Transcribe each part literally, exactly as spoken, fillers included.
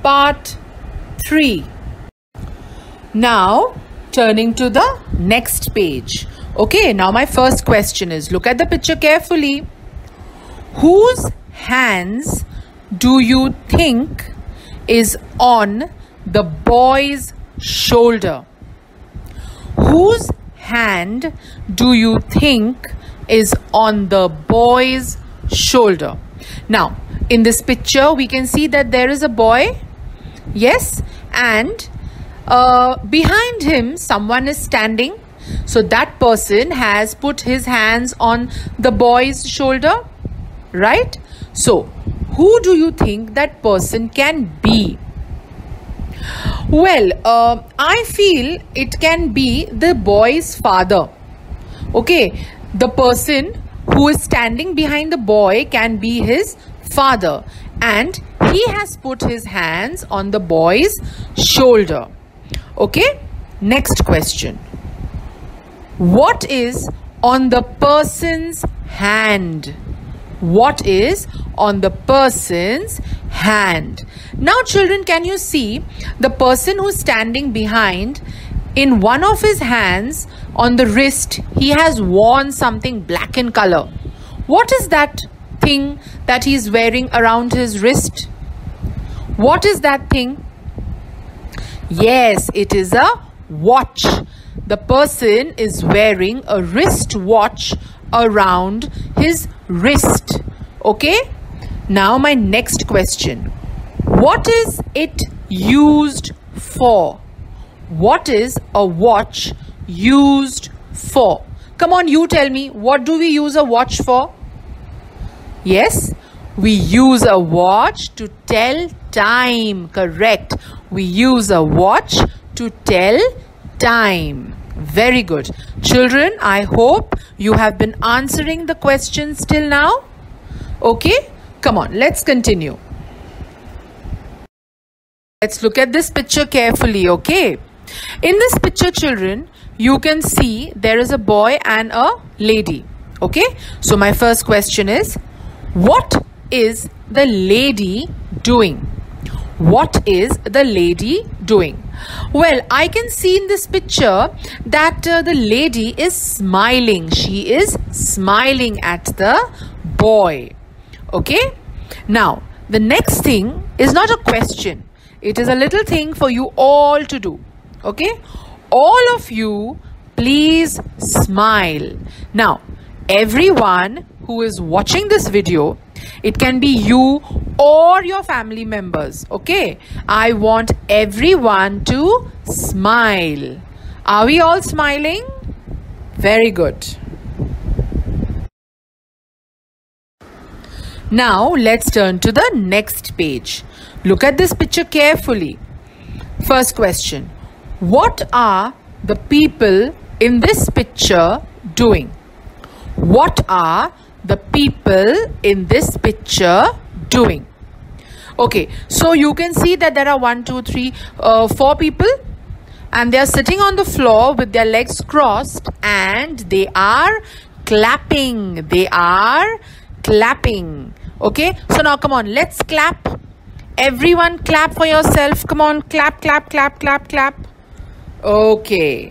part three. Now turning to the next page. Okay, now my first question is, look at the picture carefully. Whose hands do you think is on the boy's shoulder? Whose hand do you think is on the boy's shoulder? Now, in this picture, we can see that there is a boy. Yes, and uh, behind him, someone is standing. So that person has put his hands on the boy's shoulder, right? So, who do you think that person can be? Well, uh, I feel it can be the boy's father. Okay, the person who is standing behind the boy can be his father, and he has put his hands on the boy's shoulder. Okay, next question. What is on the person's hand? What is on the person's hand? Now children, can you see the person who's standing behind? In one of his hands on the wrist, he has worn something black in color. What is that thing that he's wearing around his wrist? What is that thing? Yes, it is a watch. The person is wearing a wrist watch around his wrist. Okay? Now my next question. What is it used for? What is a watch used for? Come on, you tell me. What do we use a watch for? Yes, we use a watch to tell time. Correct. We use a watch to tell time. Very good. Children, I hope you have been answering the questions till now. Okay, come on, let's continue. Let's look at this picture carefully, okay? In this picture, children, you can see there is a boy and a lady. Okay, so my first question is, what is the lady doing? What is the lady doing? Well, I can see in this picture that uh, the lady is smiling. She is smiling at the boy. Okay? Now, the next thing is not a question. It is a little thing for you all to do. Okay? All of you, please smile. Now, everyone who is watching this video, it can be you or your family members. Okay? I want everyone to smile. Are we all smiling? Very good. Now, let's turn to the next page. Look at this picture carefully. First question. What are the people in this picture doing? What are the people in this picture doing? Okay, so you can see that there are one, two, three, uh, four people, and they are sitting on the floor with their legs crossed, and they are clapping. They are clapping. Okay, so now come on, let's clap. Everyone clap for yourself. Come on, clap, clap, clap, clap, clap. Okay.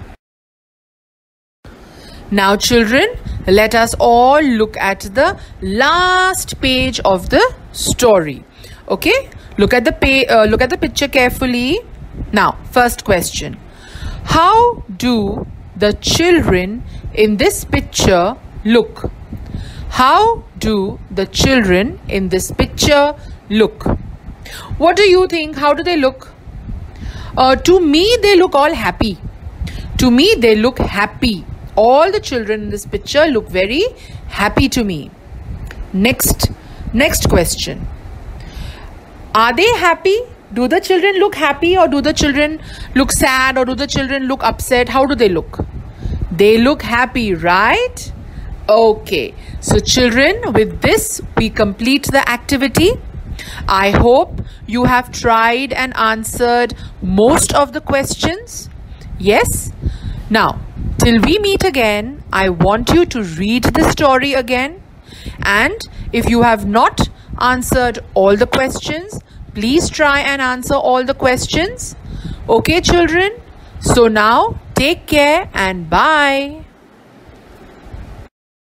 Now children, let us all look at the last page of the story. Okay, look at the page, uh, look at the picture carefully. Now, first question. How do the children in this picture look? How do the children in this picture look? What do you think? How do they look? Uh, to me, they look all happy. To me, they look happy. All the children in this picture look very happy to me. Next, next question. Are they happy? Do the children look happy, or do the children look sad, or do the children look upset? How do they look? They look happy, right? Okay. So children, with this, we complete the activity. I hope you have tried and answered most of the questions. Yes? Now, till we meet again, I want you to read the story again. And if you have not answered all the questions, Please try and answer all the questions. Okay, children? So now, take care and bye.